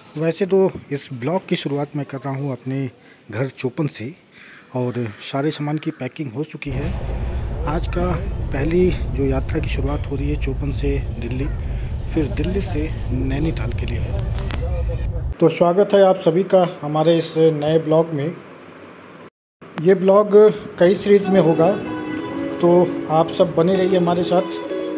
वैसे तो इस ब्लॉग की शुरुआत मैं कर रहा हूँ अपने घर चोपन से और सारे सामान की पैकिंग हो चुकी है। आज का पहली जो यात्रा की शुरुआत हो रही है चोपन से दिल्ली, फिर दिल्ली से नैनीताल के लिए है। तो स्वागत है आप सभी का हमारे इस नए ब्लॉग में। ये ब्लॉग कई सीरीज़ में होगा, तो आप सब बने रहिए हमारे साथ।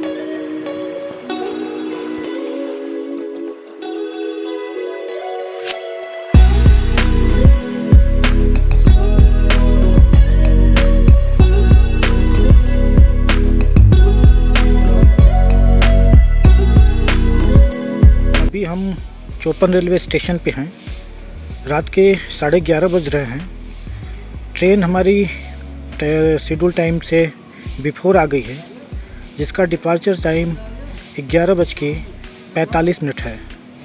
अभी हम चोपन रेलवे स्टेशन पे हैं। रात के 11:30 बज रहे हैं। ट्रेन हमारी शेड्यूल टाइम से बिफोर आ गई है, जिसका डिपार्चर टाइम 11:45 है।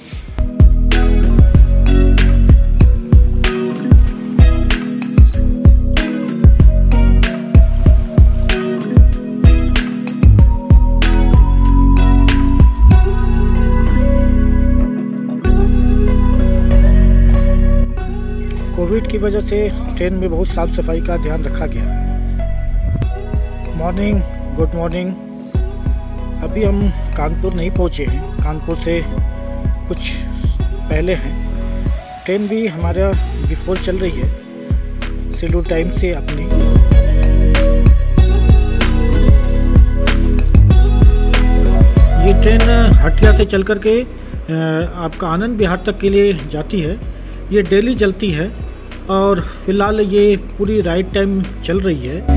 कोविड की वजह से ट्रेन में बहुत साफ़ सफाई का ध्यान रखा गया है। Morning, good morning. अभी हम कानपुर नहीं पहुँचे हैं, कानपुर से कुछ पहले हैं। ट्रेन भी हमारा बिफोर चल रही है शेड्यूल टाइम से अपनी। ये ट्रेन हटिया से चल कर के आपका आनंद विहार तक के लिए जाती है। ये डेली चलती है और फिलहाल ये पूरी राइट टाइम चल रही है।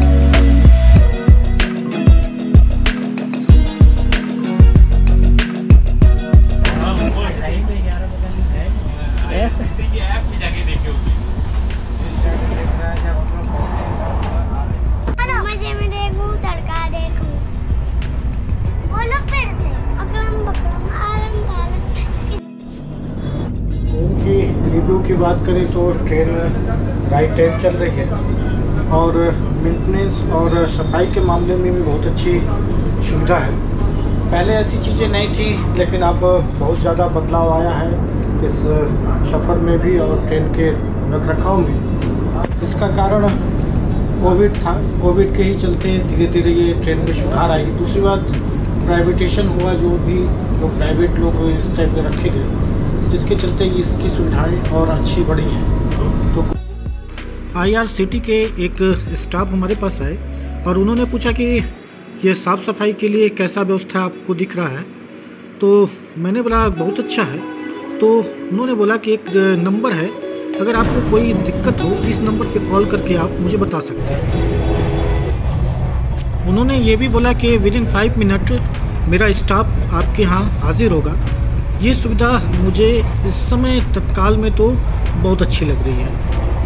रिव्यू की बात करें तो ट्रेन राइट टाइम चल रही है और मेंटेनेंस और सफाई के मामले में भी बहुत अच्छी सुविधा है। पहले ऐसी चीज़ें नहीं थी, लेकिन अब बहुत ज़्यादा बदलाव आया है इस सफ़र में भी और ट्रेन के रखरखाव में। इसका कारण कोविड था। कोविड के ही चलते धीरे धीरे ये ट्रेन में सुधार आई। दूसरी बात, प्राइवेटेशन हुआ, जो भी लोग प्राइवेट लोग इस टाइप में रखे गए, जिसके चलते इसकी सुविधाएं और अच्छी बढ़ी हैं। तो IRCT के एक स्टाफ हमारे पास आए और उन्होंने पूछा कि ये साफ़ सफाई के लिए कैसा व्यवस्था आपको दिख रहा है। तो मैंने बोला बहुत अच्छा है। तो उन्होंने बोला कि एक नंबर है, अगर आपको कोई दिक्कत हो इस नंबर पे कॉल करके आप मुझे बता सकते हैं। उन्होंने ये भी बोला कि विदिन 5 मिनट मेरा स्टाफ आपके यहाँ हाजिर होगा। ये सुविधा मुझे इस समय तत्काल में तो बहुत अच्छी लग रही है।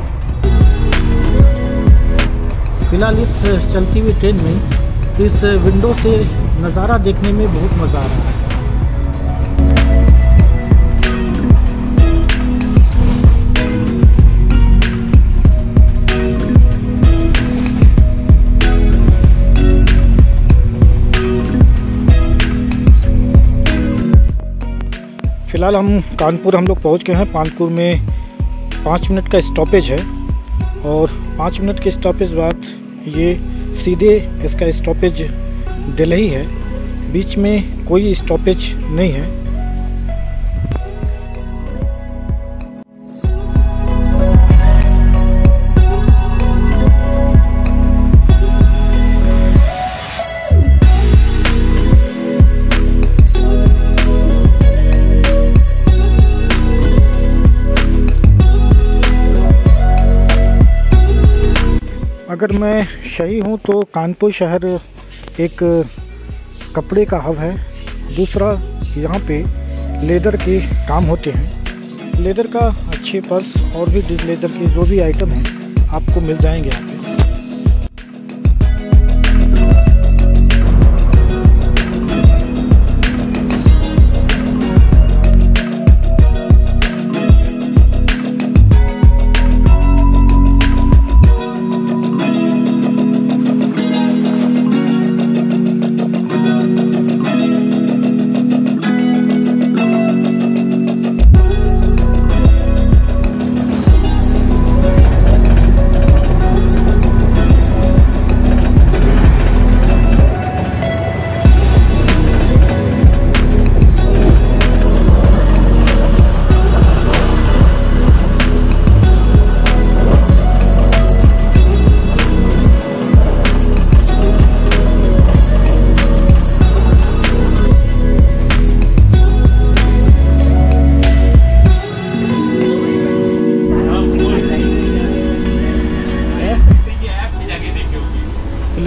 फिलहाल इस चलती हुई ट्रेन में इस विंडो से नज़ारा देखने में बहुत मज़ा आ रहा है। फ़िलहाल हम लोग पहुंच गए हैं। कानपुर में 5 मिनट का स्टॉपेज है और 5 मिनट के स्टॉपेज बाद ये सीधे इसका स्टॉपेज दिल्ली है। बीच में कोई स्टॉपेज नहीं है। अगर मैं सही हूँ तो कानपुर शहर एक कपड़े का हब है। दूसरा, यहाँ पे लेदर के काम होते हैं। लेदर का अच्छे पर्स और भी लेदर के जो भी आइटम हैं आपको मिल जाएंगे यहाँ पे।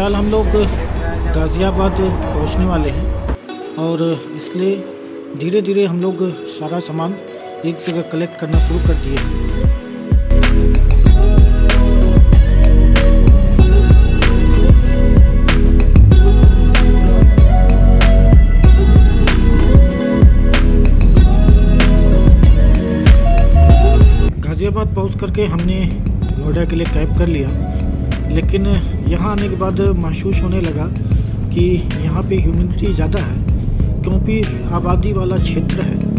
फ़िलहाल हम लोग गाज़ियाबाद पहुंचने वाले हैं और इसलिए धीरे धीरे हम लोग सारा सामान एक जगह कलेक्ट करना शुरू कर दिए हैं। गाज़ियाबाद पहुँच करके हमने नोएडा के लिए कैब कर लिया, लेकिन यहाँ आने के बाद महसूस होने लगा कि यहाँ पे ह्यूमिडिटी ज़्यादा है क्योंकि आबादी वाला क्षेत्र है।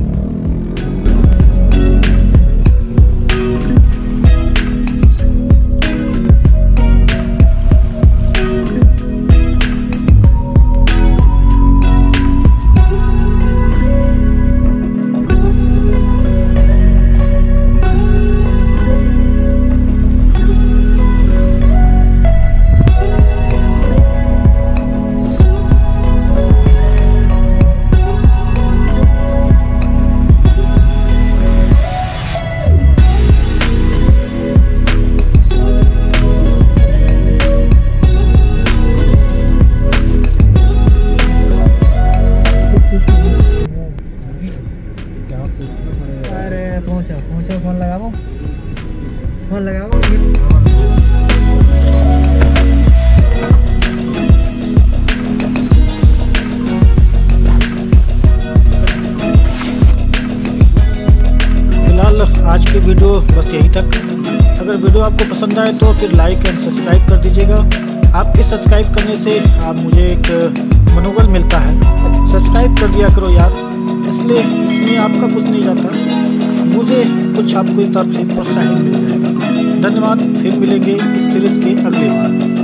पहुँचो फोन लगाओ फिलहाल आज की वीडियो बस यही तक। अगर वीडियो आपको पसंद आए तो फिर लाइक एंड सब्सक्राइब कर दीजिएगा। आपके सब्सक्राइब करने से मुझे एक मनोबल मिलता है। सब्सक्राइब कर दिया करो यार, इसलिए इसमें आपका कुछ नहीं जाता, मुझे कुछ आपको इस तरफ से प्रोत्साहन मिल जाएगा। धन्यवाद। फिर मिलेंगे इस सीरीज़ के अगले भाग में।